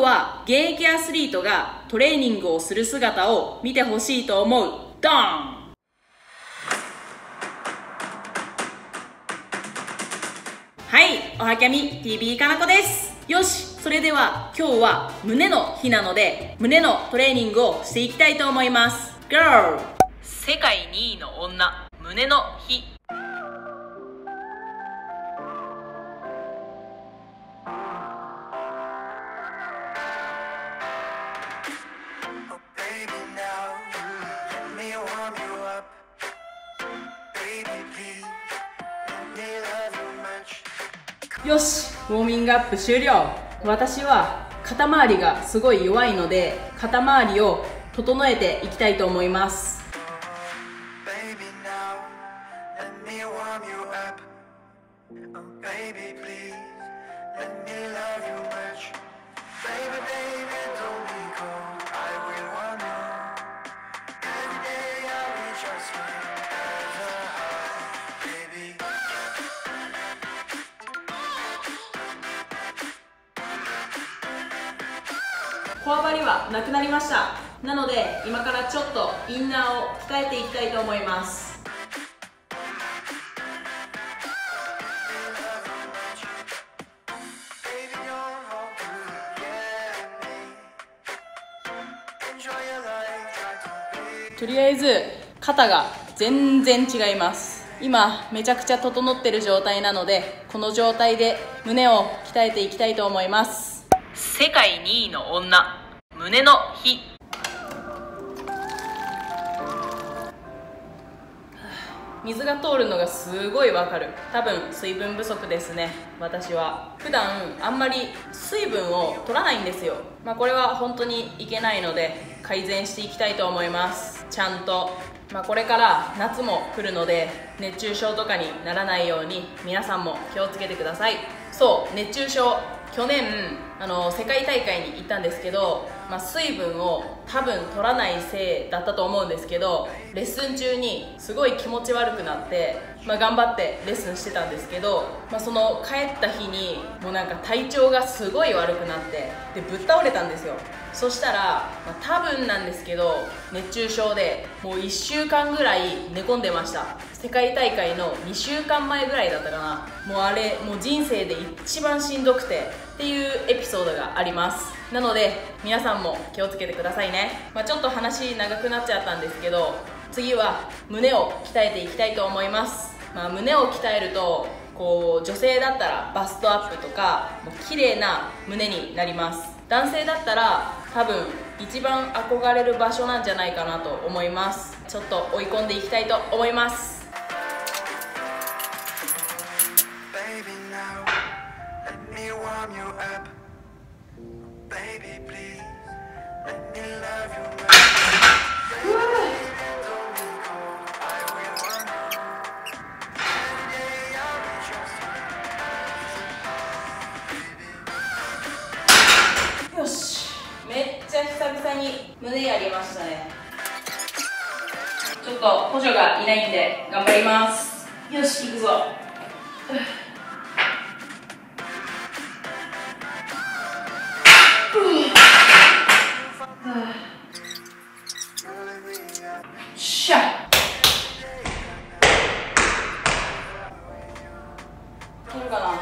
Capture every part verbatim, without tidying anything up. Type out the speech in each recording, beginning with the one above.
は現役アスリートがトレーニングをする姿を見てほしいと思う。ドーン。はい、おはきゃみ ティービー かなこです。よし、それでは今日は胸の日なので胸のトレーニングをしていきたいと思います。 Girl 世界にいの女、胸の日。よし、ウォーミングアップ終了。私は肩周りがすごい弱いので肩周りを整えていきたいと思います。こわばりはなくなりました。なので今からちょっとインナーを鍛えていきたいと思います。とりあえず肩が全然違います。今めちゃくちゃ整ってる状態なのでこの状態で胸を鍛えていきたいと思います。世界にいの女、胸の日。水が通るのがすごいわかる。多分水分不足ですね。私は普段あんまり水分を取らないんですよ。まあこれは本当にいけないので改善していきたいと思います。ちゃんと、まあ、これから夏も来るので熱中症とかにならないように皆さんも気をつけてください。そう、熱中症、去年あの世界大会に行ったんですけど、まあ、水分を多分取らないせいだったと思うんですけど、レッスン中にすごい気持ち悪くなって、まあ、頑張ってレッスンしてたんですけど、まあ、その帰った日にもうなんか体調がすごい悪くなってでぶっ倒れたんですよ。そしたら、まあ、多分なんですけど熱中症でもういっしゅうかんぐらい寝込んでました。世界大会のにしゅうかんまえぐらいだったかな。もうあれもう人生で一番しんどくてっていうエピソードがあります。なので皆さんも気をつけてくださいね。まあ、ちょっと話長くなっちゃったんですけど、次は胸を鍛えていきたいと思います。まあ、胸を鍛えるとこう女性だったらバストアップとかもう綺麗な胸になります。男性だったら多分一番憧れる場所なんじゃないかなと思います。ちょっと追い込んでいきたいと思います。よし、めっちゃ久々に胸やりましたね。ちょっと補助がいないんで頑張ります。よし、行くぞ。しゃいけるかな。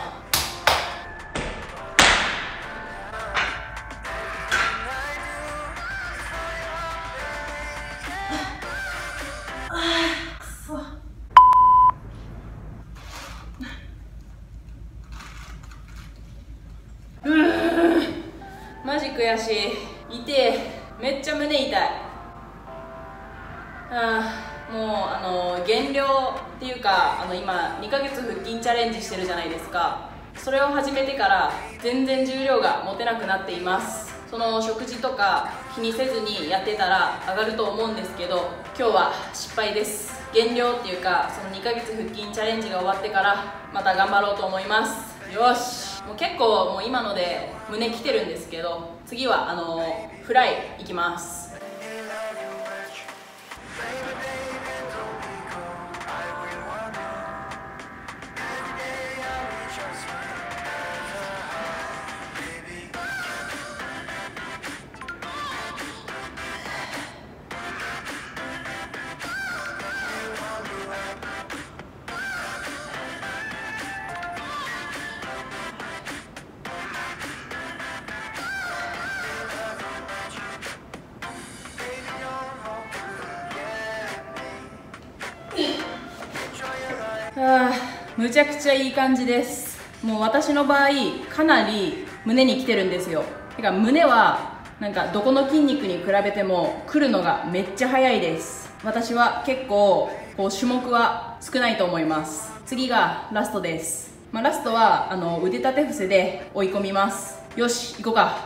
マジ悔しい。痛え。めっちゃ胸痛い。あーもうあの減量っていうかあの今にかげつ腹筋チャレンジしてるじゃないですか。それを始めてから全然重量が持てなくなっています。その食事とか気にせずにやってたら上がると思うんですけど今日は失敗です。減量っていうかそのにかげつ腹筋チャレンジが終わってからまた頑張ろうと思います。よし、もう結構もう今ので胸きてるんですけど次はあのフライいきます。 あー、むちゃくちゃいい感じです。もう私の場合かなり胸に来てるんですよ。てか胸はなんかどこの筋肉に比べても来るのがめっちゃ早いです。私は結構こう種目は少ないと思います。次がラストです。まあ、ラストはあの腕立て伏せで追い込みます。よし行こうか。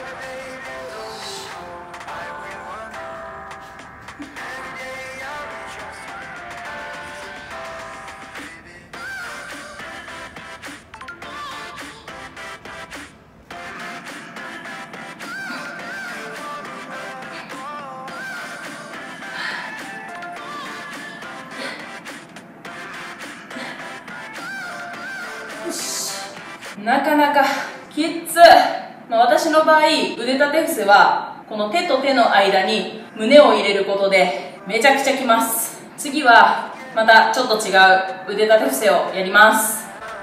よし、なかなかきっつ。まあ、私の場合腕立て伏せはこの手と手の間に胸を入れることでめちゃくちゃきます。次はまたちょっと違う腕立て伏せをやります。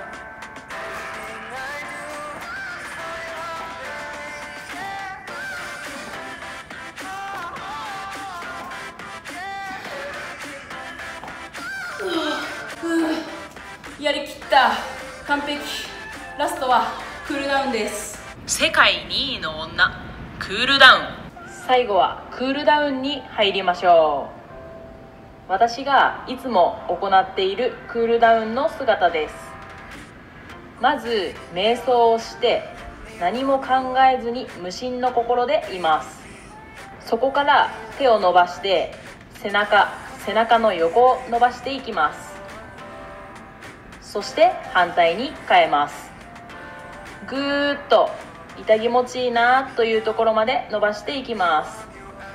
やりきった、完璧。ラストはクールダウンです。世界にいの女、クールダウン。最後はクールダウンに入りましょう。私がいつも行っているクールダウンの姿です。まず瞑想をして何も考えずに無心の心でいます。そこから手を伸ばして背中背中の横を伸ばしていきます。そして反対に変えます。ぐーっと痛気持ちいいなというところまで伸ばしていきます。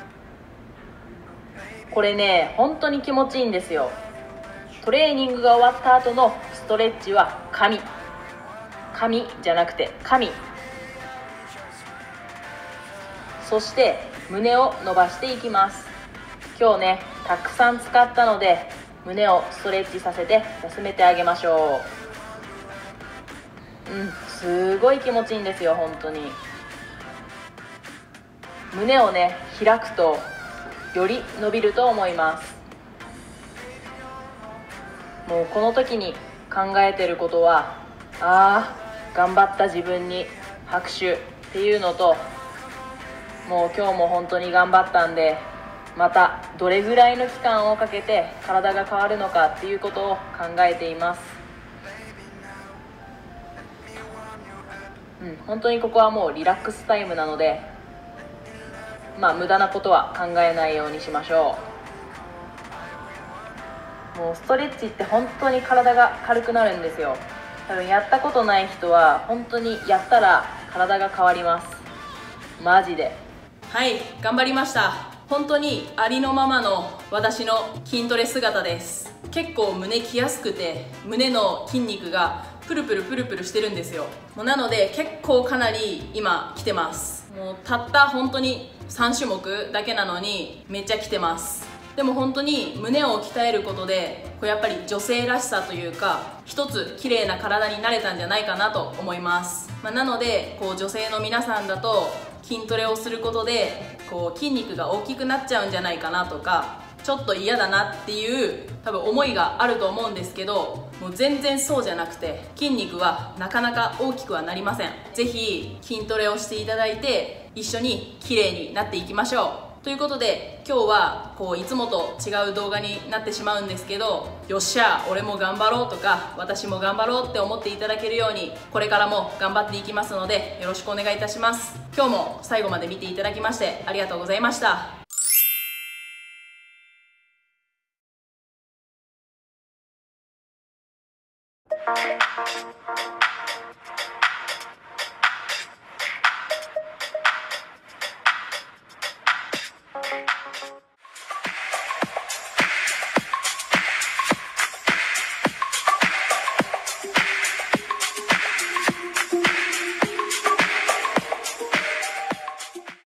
これね、本当に気持ちいいんですよ。トレーニングが終わった後のストレッチは神神じゃなくて神。そして胸を伸ばしていきます。今日ねたくさん使ったので胸をストレッチさせて休めてあげましょう。うん、すごい気持ちいいんですよ。本当に胸をね開くとより伸びると思います。もうこの時に考えてることは、あー頑張った自分に拍手っていうのと、もう今日も本当に頑張ったんでまたどれぐらいの期間をかけて体が変わるのかっていうことを考えています。うん、本当にここはもうリラックスタイムなので、まあ無駄なことは考えないようにしましょう。もうストレッチって本当に体が軽くなるんですよ。多分やったことない人は本当にやったら体が変わります。マジで。はい、頑張りました。本当にありのままの私の筋トレ姿です。結構胸きやすくて胸の筋肉がプルプルプルプルしてるんですよ。もうなので結構かなり今きてます。もうたった本当にさん種目だけなのにめっちゃきてます。でも本当に胸を鍛えることでこうやっぱり女性らしさというか一つ綺麗な体になれたんじゃないかなと思います。まあ、なのでこう女性の皆さんだと筋トレをすることでこう筋肉が大きくなっちゃうんじゃないかなとかちょっと嫌だなっていう多分思いがあると思うんですけど、もう全然そうじゃなくて筋肉はなかなか大きくはなりません。ぜひ筋トレをしていただいて一緒に綺麗になっていきましょう。ということで今日はこういつもと違う動画になってしまうんですけど、よっしゃ俺も頑張ろうとか私も頑張ろうって思っていただけるようにこれからも頑張っていきますのでよろしくお願いいたします。今日も最後まで見ていただきましてありがとうございました。